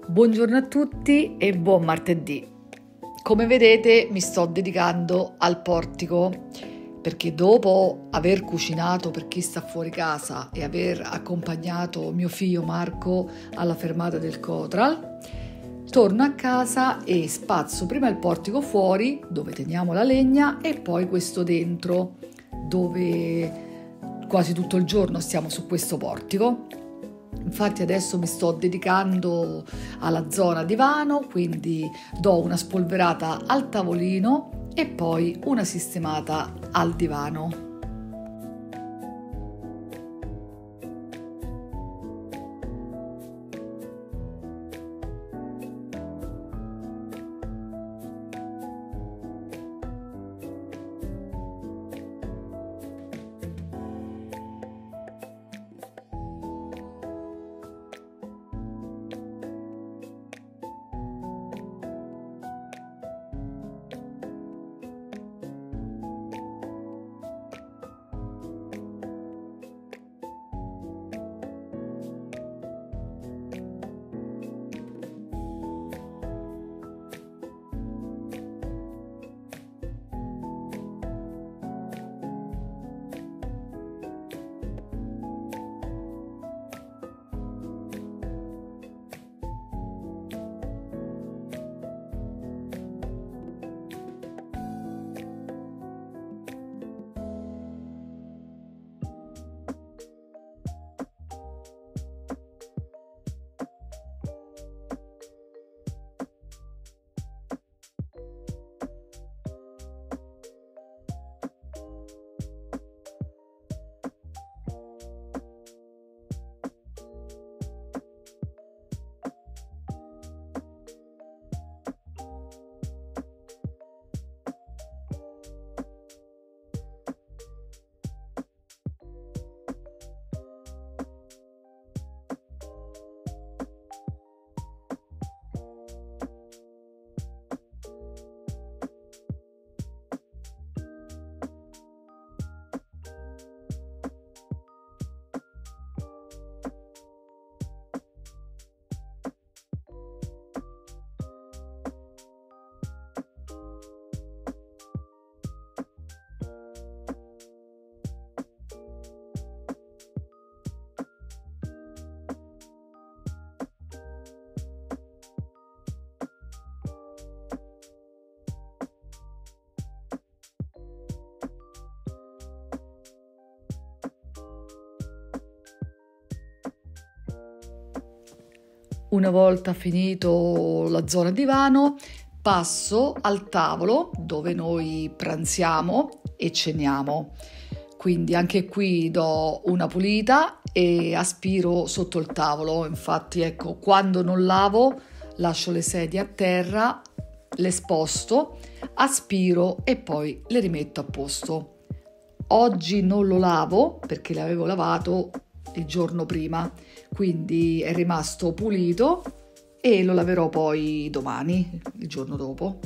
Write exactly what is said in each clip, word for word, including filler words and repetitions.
Buongiorno a tutti e buon martedì. Come vedete mi sto dedicando al portico perché dopo aver cucinato per chi sta fuori casa e aver accompagnato mio figlio Marco alla fermata del Cotral, torno a casa e spazzo prima il portico fuori dove teniamo la legna e poi questo dentro dove quasi tutto il giorno stiamo su questo portico. Infatti adesso mi sto dedicando alla zona divano, quindi do una spolverata al tavolino e poi una sistemata al divano. Una volta finito la zona divano, passo al tavolo dove noi pranziamo e ceniamo. Quindi anche qui do una pulita e aspiro sotto il tavolo. Infatti, ecco, quando non lavo, lascio le sedie a terra, le sposto, aspiro e poi le rimetto a posto. Oggi non lo lavo perché l'avevo lavato il giorno prima, quindi è rimasto pulito e lo laverò poi domani, il giorno dopo.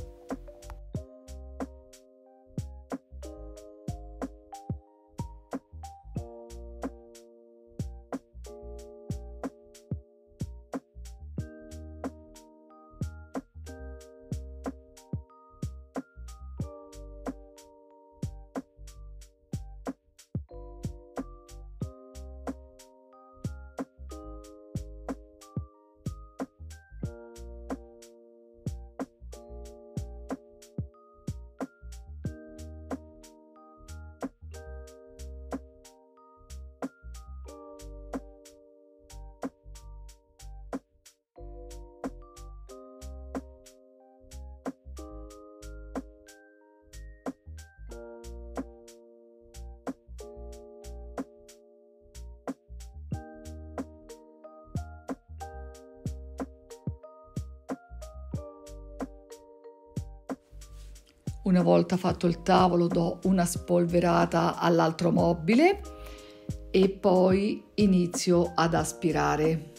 Una volta fatto il tavolo do una spolverata all'altro mobile e poi inizio ad aspirare.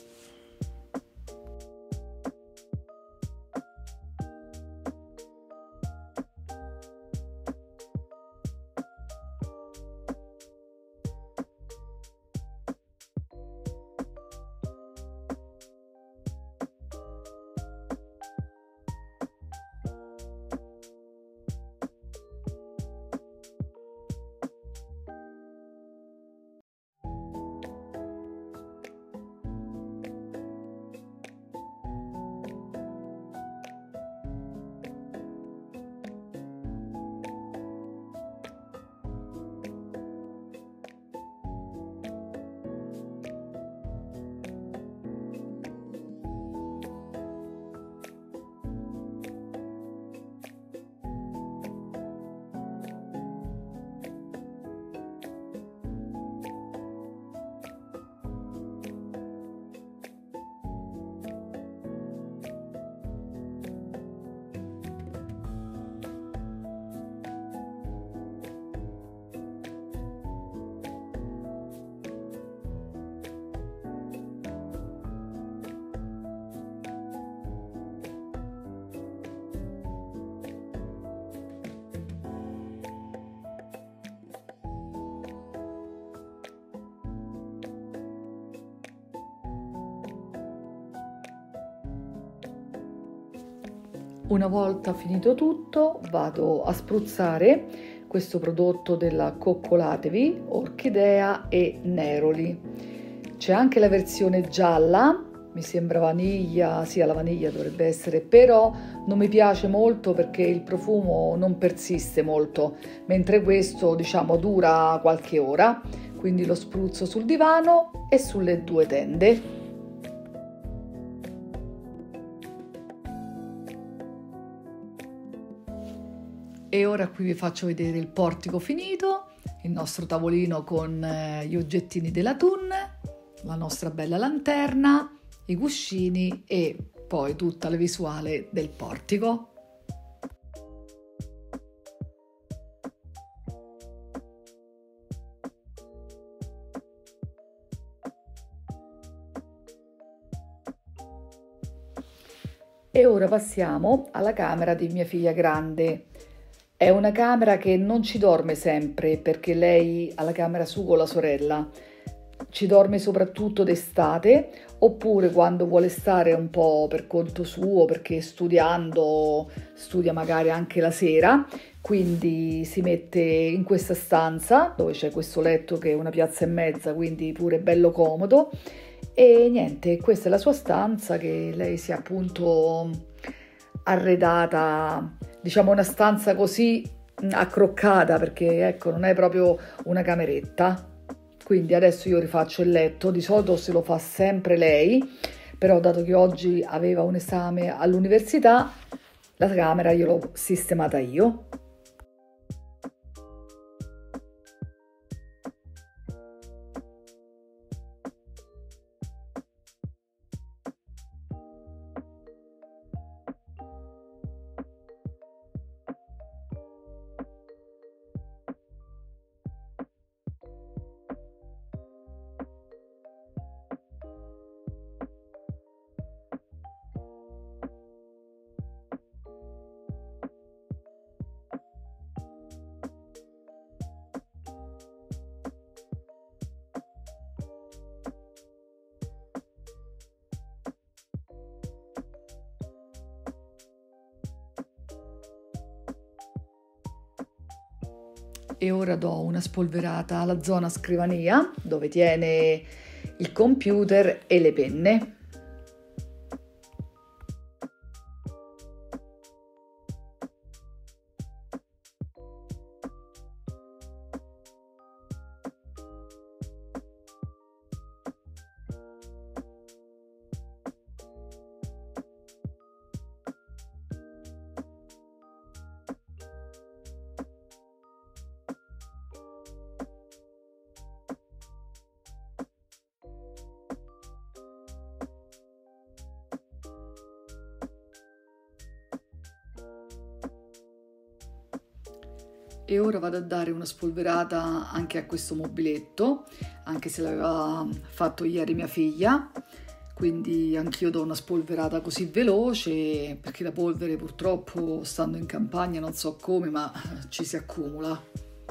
Una volta finito tutto vado a spruzzare questo prodotto della Coccolatevi, Orchidea e Neroli. C'è anche la versione gialla, mi sembra vaniglia, sì, la vaniglia dovrebbe essere, però non mi piace molto perché il profumo non persiste molto, mentre questo diciamo dura qualche ora, quindi lo spruzzo sul divano e sulle due tende. E ora qui vi faccio vedere il portico finito, il nostro tavolino con gli oggettini della Thun, la nostra bella lanterna, i cuscini e poi tutta la visuale del portico. E ora passiamo alla camera di mia figlia grande. È una camera che non ci dorme sempre perché lei ha la camera sua con la sorella. Ci dorme soprattutto d'estate oppure quando vuole stare un po' per conto suo, perché studiando studia magari anche la sera, quindi si mette in questa stanza dove c'è questo letto che è una piazza e mezza, quindi pure bello comodo. E niente, questa è la sua stanza che lei si è appunto arredata, diciamo una stanza così accroccata perché ecco non è proprio una cameretta. Quindi adesso io rifaccio il letto, di solito se lo fa sempre lei, però dato che oggi aveva un esame all'università, la camera io l'ho sistemata io. E ora do una spolverata alla zona scrivania dove tiene il computer e le penne. E ora vado a dare una spolverata anche a questo mobiletto, anche se l'aveva fatto ieri mia figlia, quindi anch'io do una spolverata così veloce, perché la polvere purtroppo stando in campagna non so come, ma ci si accumula.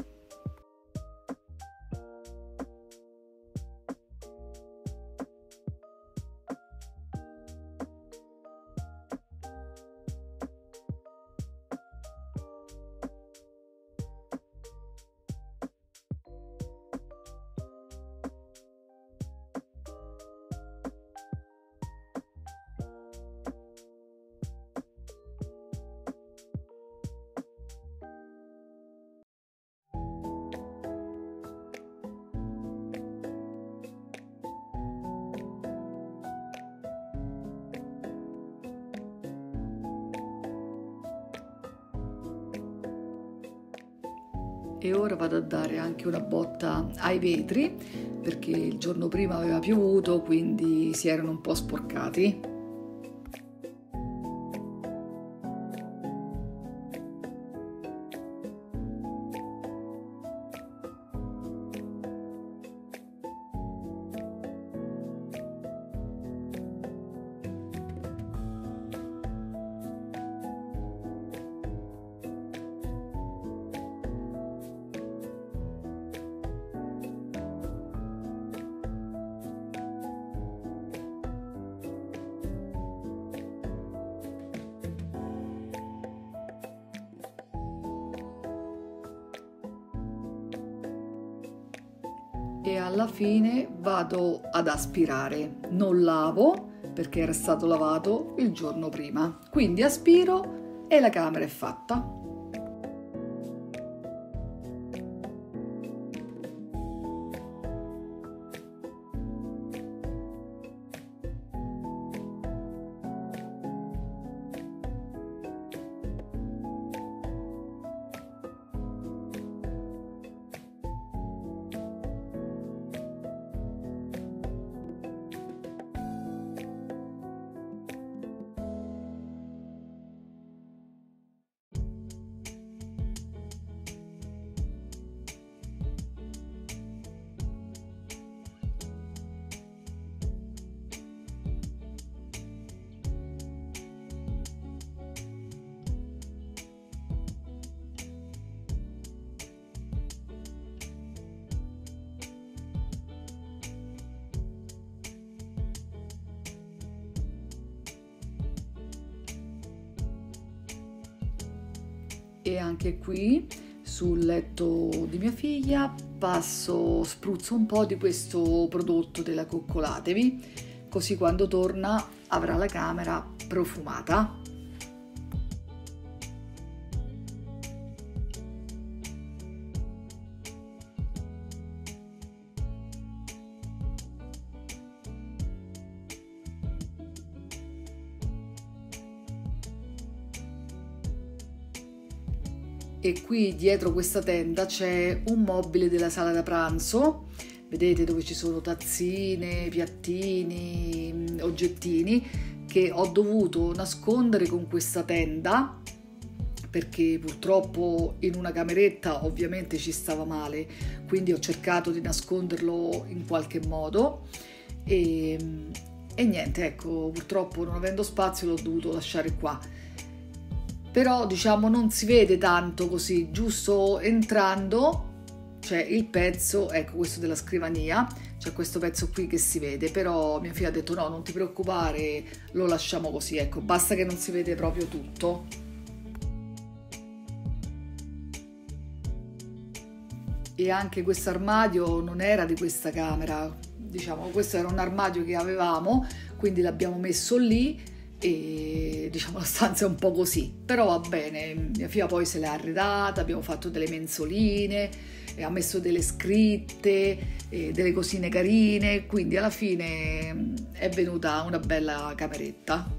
E ora vado a dare anche una botta ai vetri perché il giorno prima aveva piovuto, quindi si erano un po' sporcati. e alla fine vado ad aspirare. Non lavo perché era stato lavato il giorno prima, quindi aspiro e la camera è fatta. E anche qui sul letto di mia figlia passo, spruzzo un po' di questo prodotto della Coccolatevi, così quando torna avrà la camera profumata. E qui dietro questa tenda c'è un mobile della sala da pranzo, vedete, dove ci sono tazzine, piattini, oggettini che ho dovuto nascondere con questa tenda perché purtroppo in una cameretta ovviamente ci stava male, quindi ho cercato di nasconderlo in qualche modo e, e niente, ecco, purtroppo non avendo spazio l'ho dovuto lasciare qua. Però diciamo non si vede tanto così, giusto entrando c'è il pezzo, ecco questo della scrivania, c'è questo pezzo qui che si vede, però mia figlia ha detto no, non ti preoccupare, lo lasciamo così, ecco, basta che non si vede proprio tutto. E anche questo armadio non era di questa camera, diciamo questo era un armadio che avevamo, quindi l'abbiamo messo lì e diciamo la stanza è un po' così, però va bene, mia figlia poi se l'è arredata, abbiamo fatto delle mensoline, e ha messo delle scritte, e delle cosine carine, quindi alla fine è venuta una bella cameretta.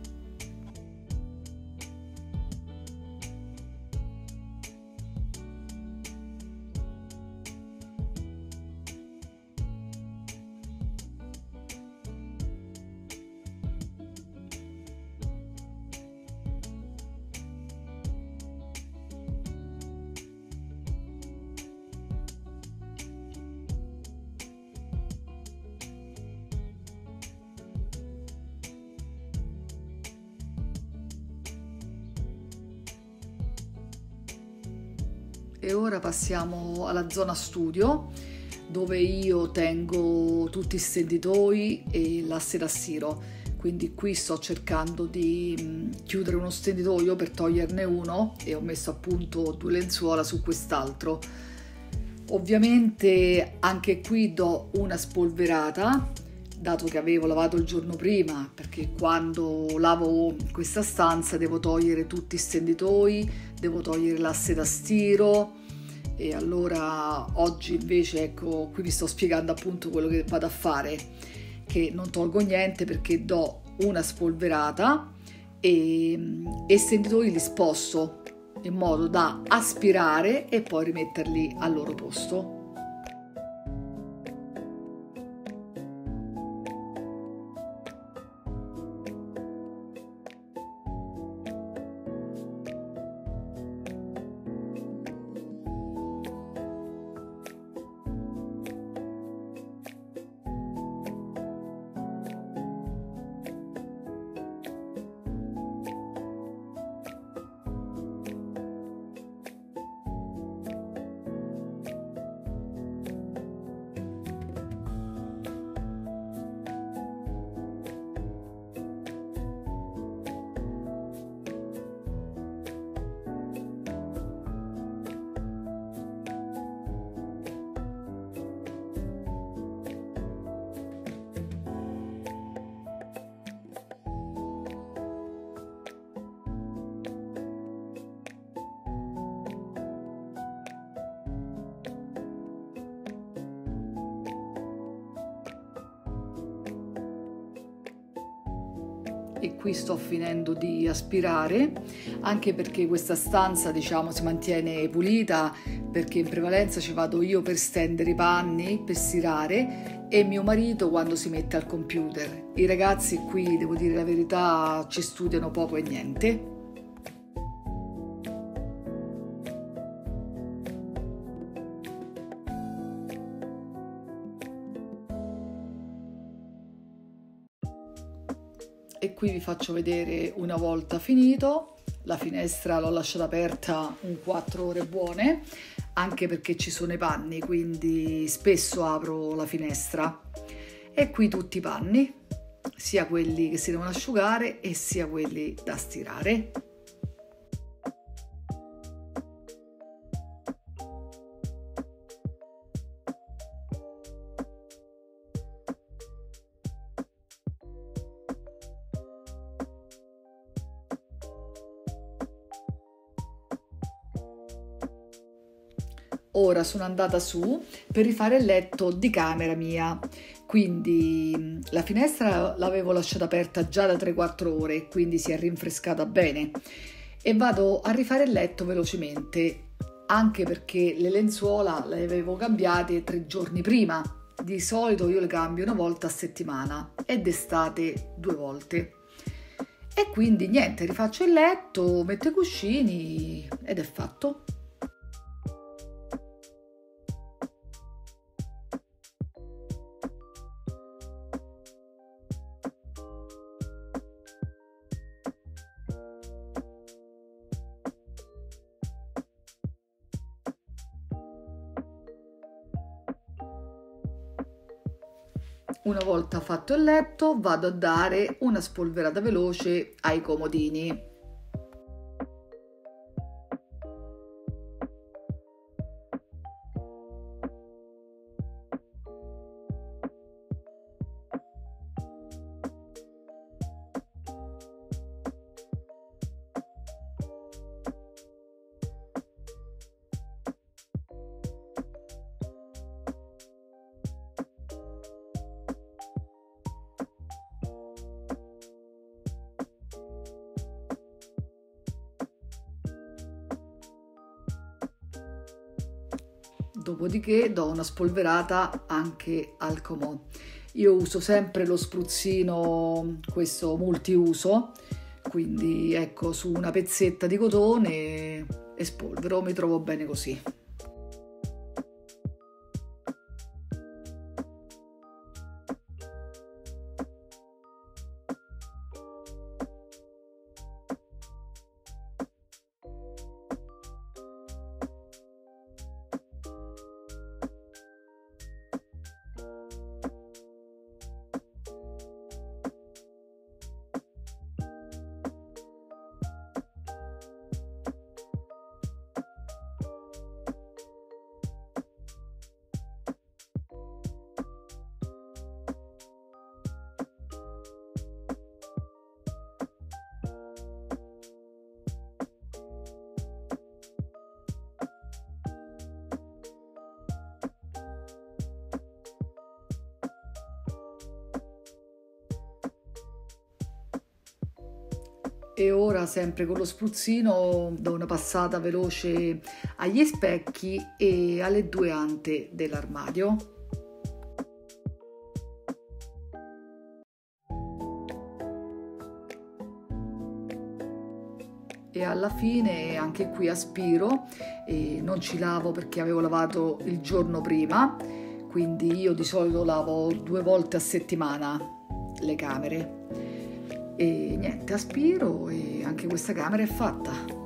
E ora passiamo alla zona studio, dove io tengo tutti i stenditoi e l'asse da stiro, quindi qui sto cercando di chiudere uno stenditoio per toglierne uno e ho messo appunto due lenzuola su quest'altro. Ovviamente anche qui do una spolverata, dato che avevo lavato il giorno prima, perché quando lavo questa stanza devo togliere tutti i stenditoi, devo togliere l'asse da stiro, e allora oggi invece, ecco, qui vi sto spiegando appunto quello che vado a fare, che non tolgo niente perché do una spolverata e i stenditoi li sposto in modo da aspirare e poi rimetterli al loro posto. e qui sto finendo di aspirare, anche perché questa stanza, diciamo, si mantiene pulita, perché in prevalenza ci vado io per stendere i panni, per stirare, e mio marito quando si mette al computer. I ragazzi qui, devo dire la verità, ci studiano poco e niente. E qui vi faccio vedere una volta finito. La finestra l'ho lasciata aperta un quattro ore buone, anche perché ci sono i panni, quindi spesso apro la finestra. E qui tutti i panni, sia quelli che si devono asciugare e sia quelli da stirare. Ora sono andata su per rifare il letto di camera mia, quindi la finestra l'avevo lasciata aperta già da tre quattro ore, quindi si è rinfrescata bene, e vado a rifare il letto velocemente, anche perché le lenzuola le avevo cambiate tre giorni prima. Di solito io le cambio una volta a settimana e d'estate due volte. E quindi niente, rifaccio il letto, metto i cuscini ed è fatto. Una volta fatto il letto, vado a dare una spolverata veloce ai comodini. Dopodiché do una spolverata anche al comò. Io uso sempre lo spruzzino, questo multiuso, quindi ecco, su una pezzetta di cotone e spolvero, mi trovo bene così. E ora, sempre con lo spruzzino, do una passata veloce agli specchi e alle due ante dell'armadio. E alla fine anche qui aspiro, e non ci lavo perché avevo lavato il giorno prima, quindi io di solito lavo due volte a settimana le camere. E niente, aspiro e anche questa camera è fatta.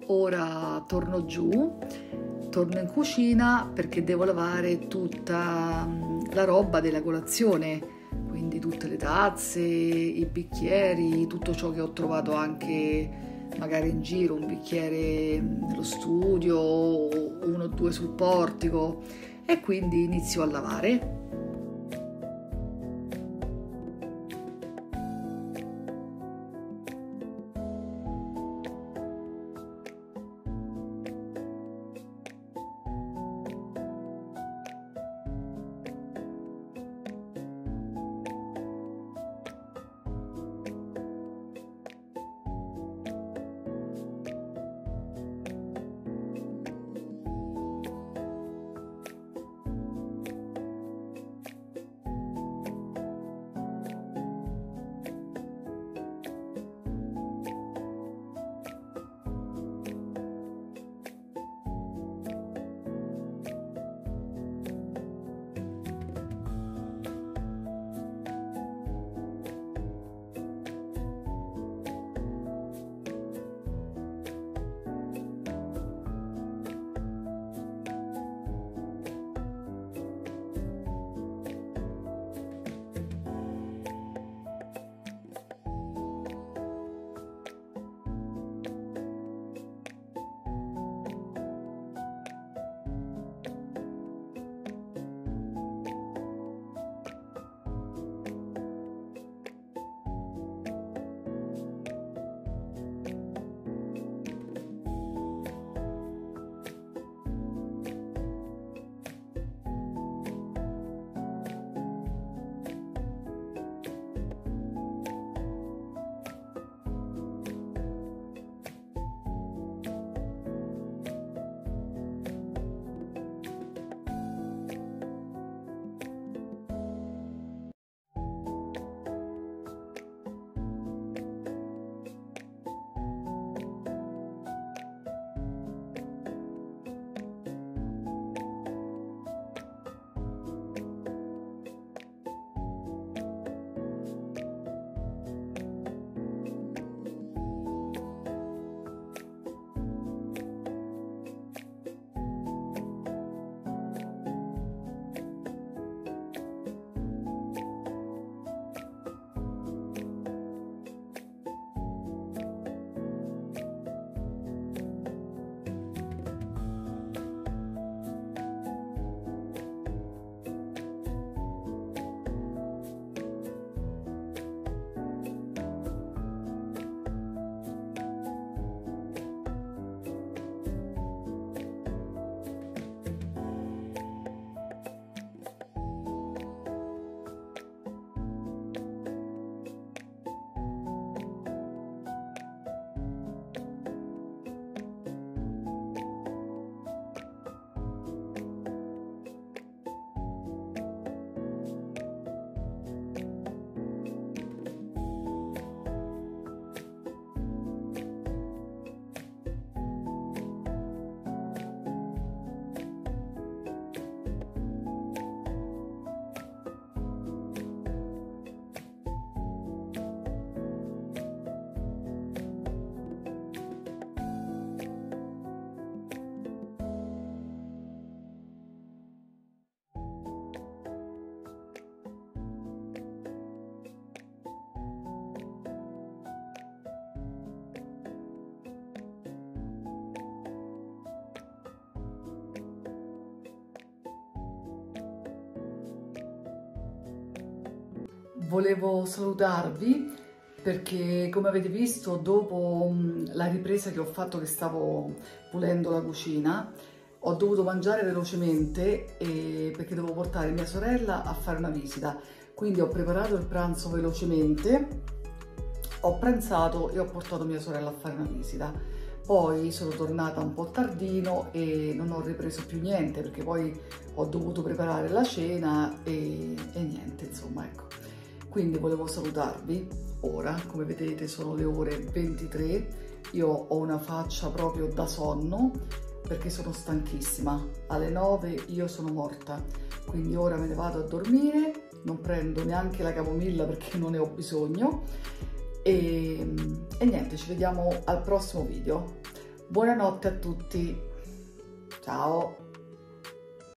ora torno giù, torno in cucina perché devo lavare tutta la roba della colazione, quindi tutte le tazze, i bicchieri, tutto ciò che ho trovato anche magari in giro, un bicchiere nello studio, uno o due sul portico, e quindi inizio a lavare. Volevo salutarvi perché, come avete visto, dopo la ripresa che ho fatto che stavo pulendo la cucina, ho dovuto mangiare velocemente e perché devo portare mia sorella a fare una visita. Quindi ho preparato il pranzo velocemente, ho pranzato e ho portato mia sorella a fare una visita. Poi sono tornata un po' tardino e non ho ripreso più niente perché poi ho dovuto preparare la cena e, e niente, insomma, ecco. Quindi volevo salutarvi ora, come vedete sono le ore ventitré, io ho una faccia proprio da sonno perché sono stanchissima, alle nove io sono morta, quindi ora me ne vado a dormire, non prendo neanche la camomilla perché non ne ho bisogno e, e niente, ci vediamo al prossimo video. Buonanotte a tutti, ciao!